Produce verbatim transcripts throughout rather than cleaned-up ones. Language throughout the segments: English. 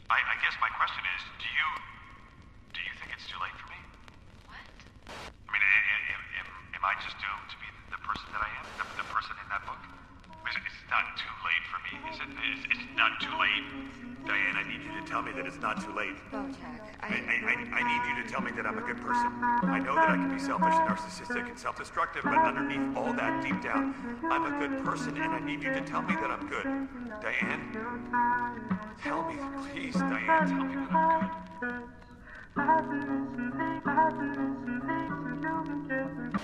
I, I guess my question is, do you do you think it's too late for me? What? I mean, am, am, am I just doomed to be the person that I am? The, the person in that book? Is it, it's not too late for me, is it? Is, it's not too late? Diane, I need you to tell me that it's not too late. Bojack, I, I, I, I need you to tell me that I'm a good person. I know that I can be selfish and narcissistic and self-destructive, but underneath all that, deep down, I'm a good person, and I need you to tell me that I'm good. Diane? Tell me, please, Diane, tell me that I'm good.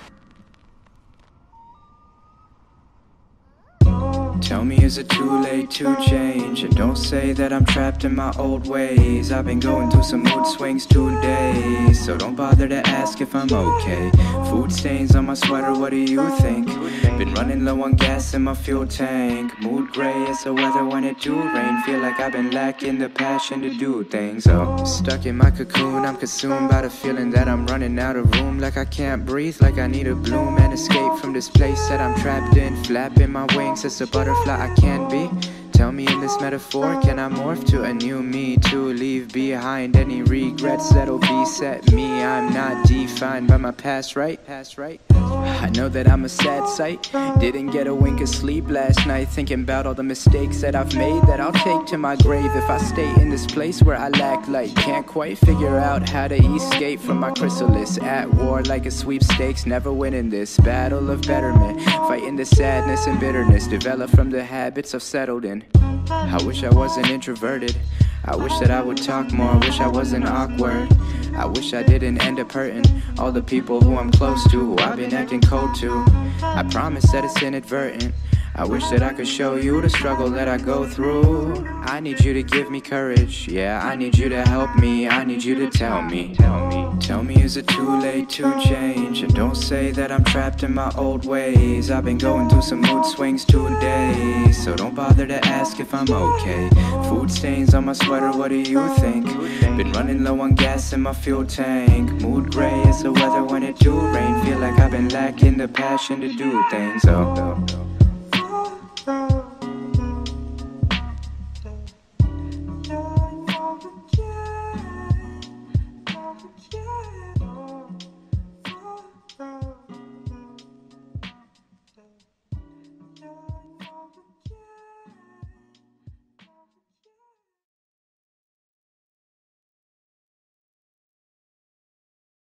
Tell me, is it too late to change? And don't say that I'm trapped in my old ways. I've been going through some mood swings today, so don't bother to ask if I'm okay. Food stains on my sweater, what do you think? Been running low on gas in my fuel tank. Mood gray as the weather when it do rain. Feel like I've been lacking the passion to do things. Oh, stuck in my cocoon, I'm consumed by the feeling that I'm running out of room. Like I can't breathe, like I need a bloom and escape from this place that I'm trapped in. Flapping my wings as a butterfly I can be. Tell me in this metaphor, can I morph to a new me? To leave behind any regrets that'll beset me. I'm not defined by my past, right? Past, right? I know that I'm a sad sight. Didn't get a wink of sleep last night, thinking about all the mistakes that I've made, that I'll take to my grave if I stay in this place where I lack light. Can't quite figure out how to escape from my chrysalis. At war like a sweepstakes, never winning this battle of betterment. Fighting the sadness and bitterness developed from the habits I've settled in. I wish I wasn't introverted. I wish that I would talk more. I wish I wasn't awkward. I wish I didn't end up hurting all the people who I'm close to, who I've been acting cold to. I promise that it's inadvertent. I wish that I could show you the struggle that I go through. I need you to give me courage. Yeah, I need you to help me. I need you to tell me. Tell me. Tell me, is it too late to change? And don't say that I'm trapped in my old ways. I've been going through some mood swings today, so don't bother to ask if I'm okay. Food stains on my sweater, what do you think? Been running low on gas in my fuel tank. Mood gray as the weather when it do rain. Feel like I've been lacking the passion to do things. Oh.